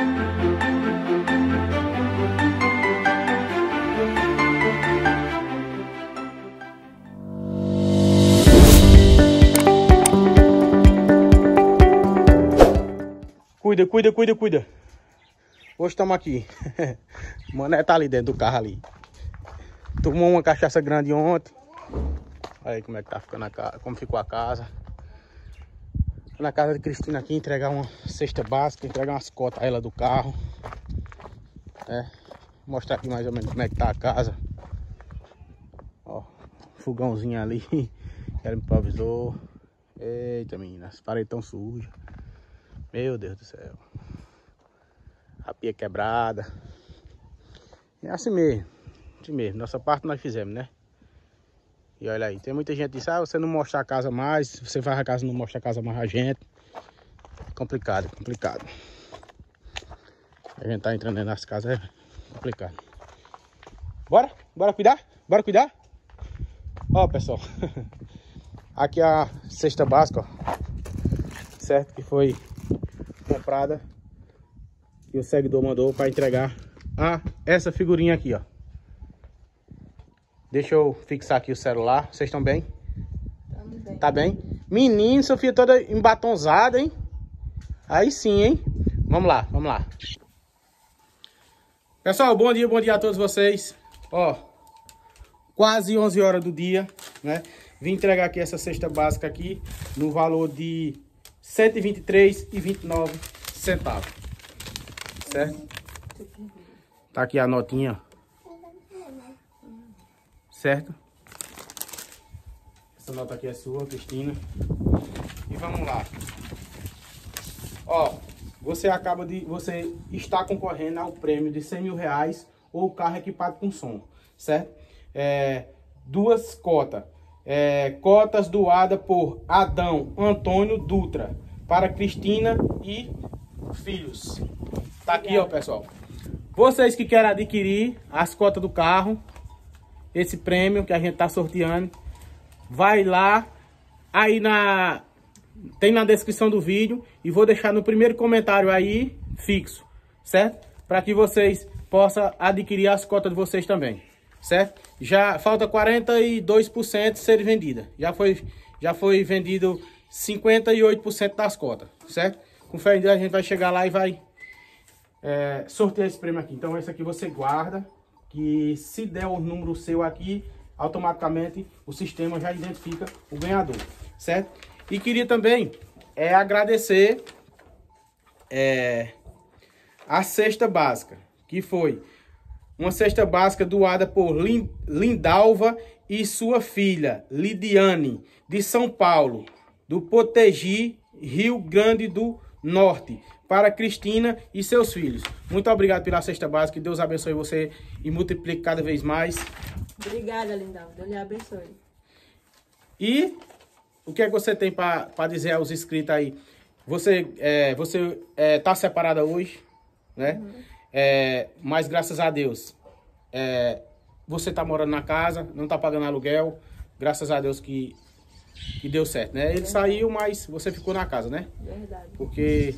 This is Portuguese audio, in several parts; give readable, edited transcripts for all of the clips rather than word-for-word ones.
Cuida. Hoje estamos aqui. O Mané tá ali dentro do carro ali. Tomou uma cachaça grande ontem. Olha aí como é que tá ficando a casa, como ficou a casa. Tô na casa de Cristina aqui, entregar uma cesta básica, entregar umas cotas a ela do carro. Mostrar aqui mais ou menos como é que tá a casa. Ó, fogãozinho ali. Ela me improvisou. Eita, menina, as paredes tão sujas. Meu Deus do céu. A pia quebrada. É assim mesmo. Assim mesmo. Nossa parte nós fizemos, né? E olha aí. Tem muita gente que diz, ah, você não mostra a casa mais. Você faz a casa, não mostra a casa mais a gente. Complicado. A gente tá entrando nas casas, é complicado. Bora cuidar? Ó, pessoal. Aqui é a cesta básica, ó. Certo? Que foi comprada e o seguidor mandou para entregar essa figurinha aqui, ó. Deixa eu fixar aqui o celular. Vocês estão bem? Bem. Tá bem? Menino, Sofia toda embatonzada, hein? Aí sim, hein? Vamos lá. Pessoal, bom dia a todos vocês. Ó, quase 11 horas do dia, né? Vim entregar aqui essa cesta básica aqui no valor de R$ 123,29, certo? Tá aqui a notinha, certo? Essa nota aqui é sua, Cristina. E vamos lá. Ó, você está concorrendo ao prêmio de R$100 mil ou carro equipado com som, certo? Duas cotas. Cotas doadas por Adão Antônio Dutra para Cristina e filhos. Tá aqui, ó, pessoal. Vocês que querem adquirir as cotas do carro, esse prêmio que a gente tá sorteando, vai lá, aí tem na descrição do vídeo e vou deixar no primeiro comentário aí fixo, certo? Para que vocês possam adquirir as cotas de vocês também, certo? Já falta 42% ser vendida. Já foi vendido 58% das cotas, certo? Com fé em Deus a gente vai chegar lá e vai sortear esse prêmio aqui. Então esse aqui você guarda, que se der o número seu aqui, automaticamente o sistema já identifica o ganhador, certo? E queria também agradecer a cesta básica, que foi uma cesta básica doada por Lindalva e sua filha, Lidiane, de São Paulo, do Potegi, Rio Grande do Norte, para Cristina e seus filhos. Muito obrigado pela cesta básica, que Deus abençoe você e multiplique cada vez mais. Obrigada, Lindalva, Deus lhe abençoe. E o que é que você tem para dizer aos inscritos aí? Você tá separada hoje, né? Uhum. Mas graças a Deus, você tá morando na casa, não tá pagando aluguel. Graças a Deus que deu certo, né? Ele saiu, mas você ficou na casa, né? Verdade. Porque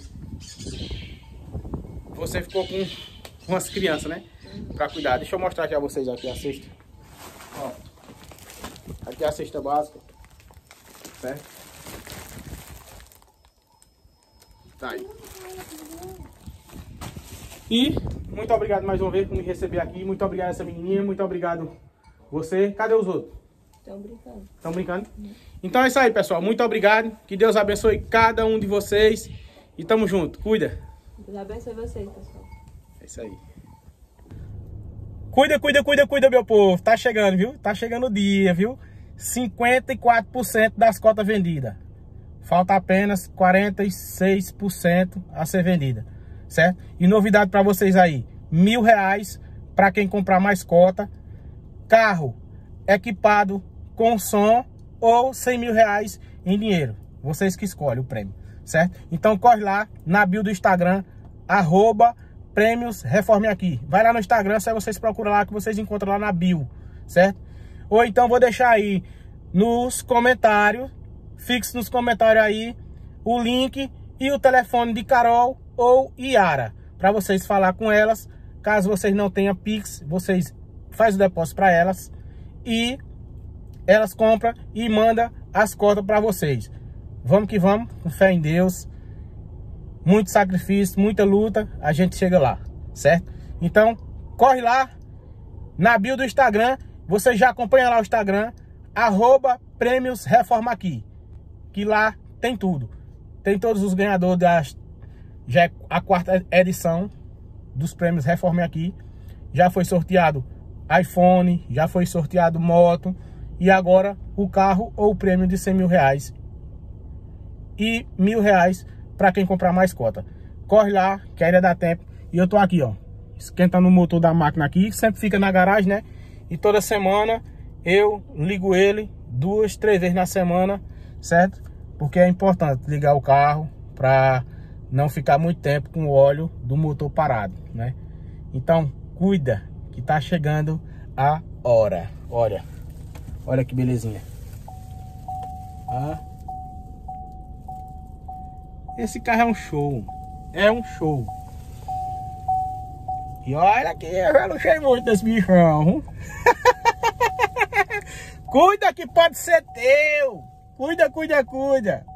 você ficou com as crianças, né? Pra cuidar. Deixa eu mostrar aqui a vocês aqui a cesta. Ó, aqui é a cesta básica, certo? Tá aí. E muito obrigado mais uma vez por me receber aqui. Muito obrigado essa menininha. Muito obrigado você. Cadê os outros? Estão brincando? Então é isso aí, pessoal. Muito obrigado. Que Deus abençoe cada um de vocês. E tamo junto. Cuida. Deus abençoe vocês, pessoal. É isso aí. Cuida, meu povo. Tá chegando, viu? Tá chegando o dia, viu? 54% das cotas vendidas. Falta apenas 46% a ser vendida, certo? E novidade para vocês aí. R$1.000 para quem comprar mais cota. Carro equipado com som ou R$100 mil em dinheiro. Vocês que escolhem o prêmio, certo? Então corre lá na bio do Instagram, @prêmios Reforme Aqui. Vai lá no Instagram, se vocês procuram lá, que vocês encontram lá na bio, certo? Ou então vou deixar aí nos comentários, fixe nos comentários aí, o link e o telefone de Carol ou Yara, para vocês falar com elas. Caso vocês não tenham Pix, vocês fazem o depósito para elas e elas compram e mandam as cotas para vocês. Vamos que vamos, com fé em Deus. Muito sacrifício, muita luta, a gente chega lá, certo? Então, corre lá na bio do Instagram. Você já acompanha lá o Instagram, @prêmios-reforma-aqui, que lá tem tudo. Tem todos os ganhadores já é a 4ª edição dos prêmios Reforma Aqui. Já foi sorteado iPhone, já foi sorteado moto e agora o carro ou o prêmio de 100 mil reais e R$1.000 para quem comprar mais cota. Corre lá que ainda dá tempo. E eu tô aqui, ó, esquentando o motor da máquina aqui, que sempre fica na garagem, né? E toda semana eu ligo ele 2, 3 vezes na semana, certo? Porque é importante ligar o carro para não ficar muito tempo com o óleo do motor parado, né? Então, cuida que tá chegando a hora. Olha, olha que belezinha. Ah. Esse carro é um show. É um show. E olha aqui, eu já não cheio muito desse bichão. Cuida que pode ser teu. Cuida, cuida, cuida.